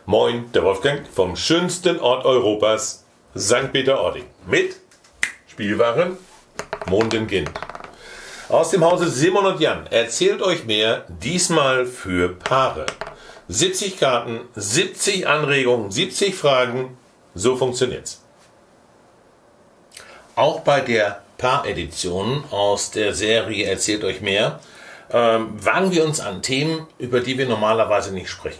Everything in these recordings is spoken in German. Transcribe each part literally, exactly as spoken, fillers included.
Moin, der Wolfgang vom schönsten Ort Europas, Sankt Peter-Ording. Mit Spielwaren Mondengint. Aus dem Hause Simon und Jan erzählt euch mehr, diesmal für Paare. siebzig Karten, siebzig Anregungen, siebzig Fragen, so funktioniert's. Auch bei der Paaredition aus der Serie Erzählt euch mehr, ähm, wagen wir uns an Themen, über die wir normalerweise nicht sprechen.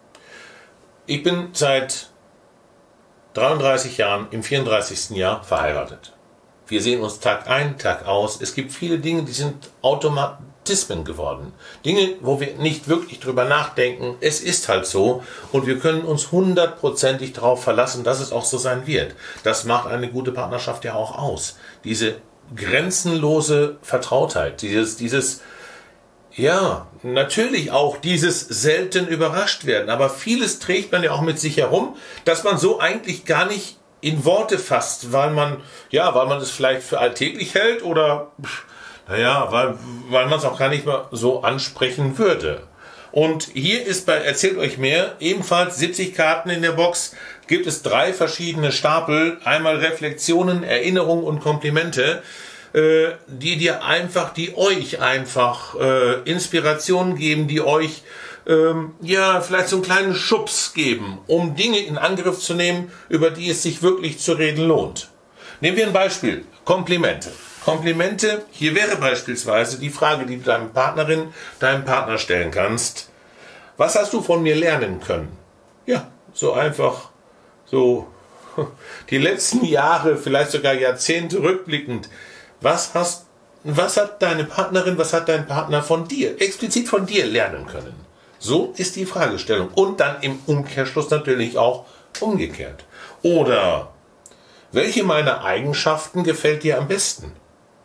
Ich bin seit dreiunddreißig Jahren im vierunddreißigsten Jahr verheiratet. Wir sehen uns Tag ein, Tag aus. Es gibt viele Dinge, die sind Automatismen geworden. Dinge, wo wir nicht wirklich drüber nachdenken. Es ist halt so und wir können uns hundertprozentig darauf verlassen, dass es auch so sein wird. Das macht eine gute Partnerschaft ja auch aus. Diese grenzenlose Vertrautheit, dieses, dieses Ja, natürlich auch dieses selten überrascht werden, aber vieles trägt man ja auch mit sich herum, dass man so eigentlich gar nicht in Worte fasst, weil man, ja, weil man es vielleicht für alltäglich hält oder, naja, weil, weil man es auch gar nicht mehr so ansprechen würde. Und hier ist bei Erzählt euch mehr ebenfalls siebzig Karten in der Box, gibt es drei verschiedene Stapel, einmal Reflexionen, Erinnerungen und Komplimente, die dir einfach, die euch einfach äh, Inspiration geben, die euch ähm, ja vielleicht so einen kleinen Schubs geben, um Dinge in Angriff zu nehmen, über die es sich wirklich zu reden lohnt. Nehmen wir ein Beispiel, Komplimente. Komplimente, hier wäre beispielsweise die Frage, die du deiner Partnerin, deinem Partner stellen kannst. Was hast du von mir lernen können? Ja, so einfach, so die letzten Jahre, vielleicht sogar Jahrzehnte rückblickend. Was hast, was hat deine Partnerin, was hat dein Partner von dir, explizit von dir lernen können? So ist die Fragestellung. Und dann im Umkehrschluss natürlich auch umgekehrt. Oder, welche meiner Eigenschaften gefällt dir am besten?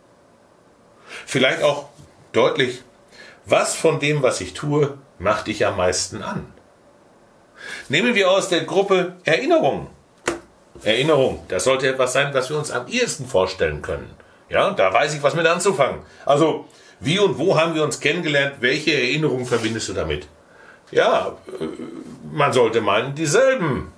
Vielleicht auch deutlich, was von dem, was ich tue, macht dich am meisten an? Nehmen wir aus der Gruppe Erinnerungen. Erinnerung, das sollte etwas sein, was wir uns am ehesten vorstellen können. Ja, da weiß ich, was mit anzufangen. Also, wie und wo haben wir uns kennengelernt? Welche Erinnerungen verbindest du damit? Ja, man sollte meinen, dieselben.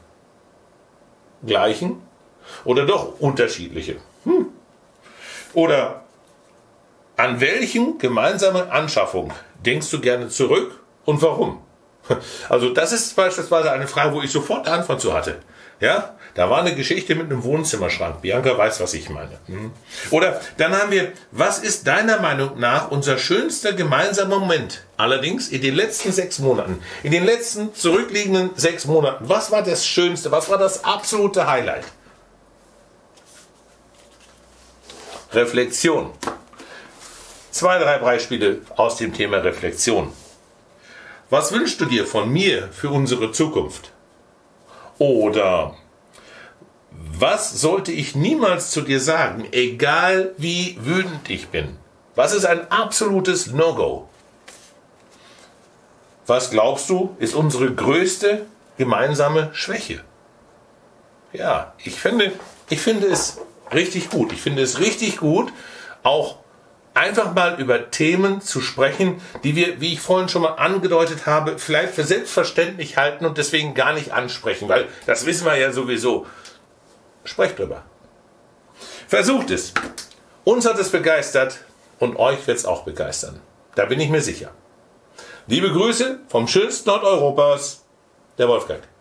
Gleichen oder doch unterschiedliche. Hm. Oder an welchen gemeinsamen Anschaffung denkst du gerne zurück und warum? Also das ist beispielsweise eine Frage, wo ich sofort eine Antwort zu hatte. Ja, da war eine Geschichte mit einem Wohnzimmerschrank. Bianca weiß, was ich meine. Oder dann haben wir, was ist deiner Meinung nach unser schönster gemeinsamer Moment? Allerdings in den letzten sechs Monaten. In den letzten zurückliegenden sechs Monaten. Was war das Schönste? Was war das absolute Highlight? Reflexion. Zwei, drei Beispiele aus dem Thema Reflexion. Was wünschst du dir von mir für unsere Zukunft? Oder was sollte ich niemals zu dir sagen, egal wie wütend ich bin? Was ist ein absolutes No-Go? Was glaubst du, ist unsere größte gemeinsame Schwäche? Ja, ich finde, ich finde es richtig gut. Ich finde es richtig gut, auch einfach mal über Themen zu sprechen, die wir, wie ich vorhin schon mal angedeutet habe, vielleicht für selbstverständlich halten und deswegen gar nicht ansprechen, weil das wissen wir ja sowieso. Sprecht drüber. Versucht es. Uns hat es begeistert und euch wird es auch begeistern. Da bin ich mir sicher. Liebe Grüße vom schönsten Ort Europas, der Wolfgang.